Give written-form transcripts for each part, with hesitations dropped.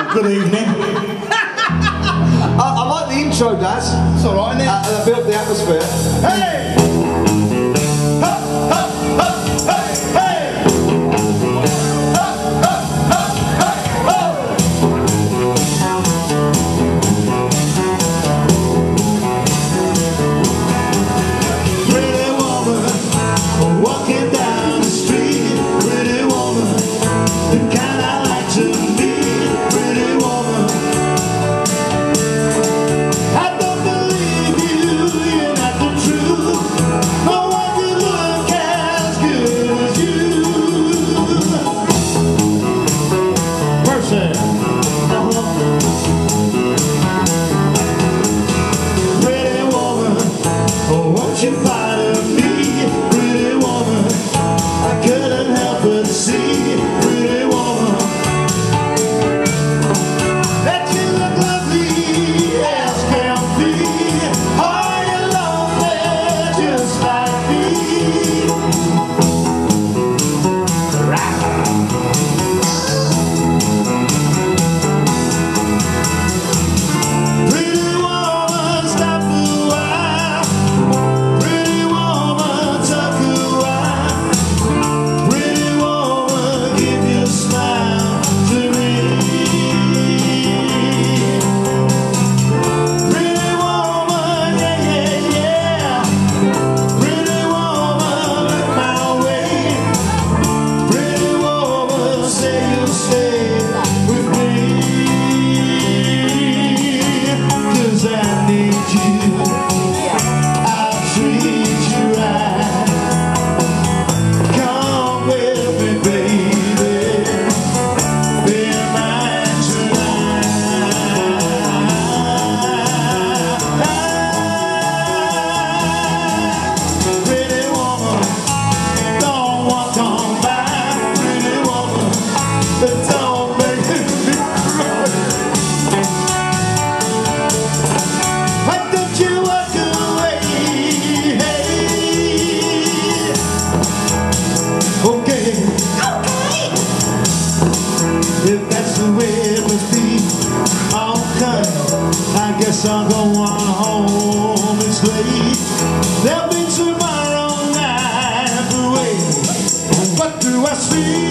Good evening. I like the intro, Daz. It's all right, isn't it? And I built the atmosphere. Hey! Hup, hup, hup, hey, hey! Hup, hup, hup, hey, ho! Pretty woman walking down the street. Pretty woman, the kind I like to meet. Pretty woman, I don't believe you, you're not the truth. No one can look as good as you. Mercy. Pretty woman, oh, won't you pardon me? Pretty woman, I couldn't help but see. Pretty woman, that you look lovely as can be. Are you lonely just like me? Pretty woman, stop a while. Pretty woman, talk a while. Pretty woman, give your smile to me. Pretty woman, yeah, yeah, yeah. Pretty woman, look my way. Pretty woman, say you'll stay with me. 'Cause I need you, I'll treat you right. Come with me, baby, be mine tonight. Pretty woman, don't walk on by. Pretty woman, don't make me cry. Why don't you walk away? Hey. Okay. If that's the way it must be, okay. I guess I'll go on home. It's late. There'll be tomorrow night. But wait, what do I see?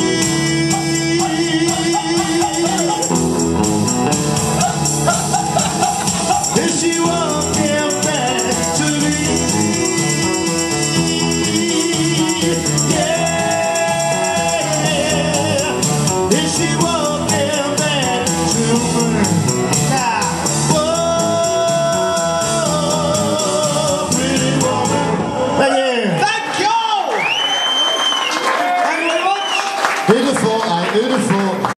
Is she walking back to me? Yeah. Is she walking back to me? Now, whoa, pretty woman. Thank you. Thank you! Thank you very much. Who'd have thought, who'd have thought?